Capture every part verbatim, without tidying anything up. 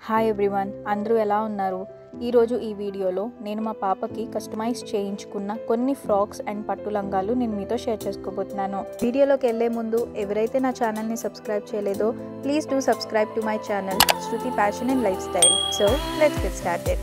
Hi everyone, అందరూ ఎలా ఉన్నారు? ఈరోజు ఈ వీడియోలో నేను మా పాపకి కస్టమైజ్ చేయించుకున్న కొన్ని ఫ్రాక్స్ అండ్ పట్టు లంగాలు నేను మీతో షేర్ చేసుకోబోతున్నాను. వీడియోలోకి వెళ్ళే ముందు ఎవరైతే నా ఛానల్ని సబ్స్క్రైబ్ చేయలేదో please do subscribe to my channel Shruti fashion and life style. So let's get started.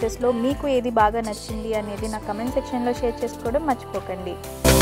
డ్రెస్సెస్లో మీకు ఏది బాగా నచ్చింది అనేది నా కమెంట్ సెక్షన్లో షేర్ చేసుకోవడం మర్చిపోకండి.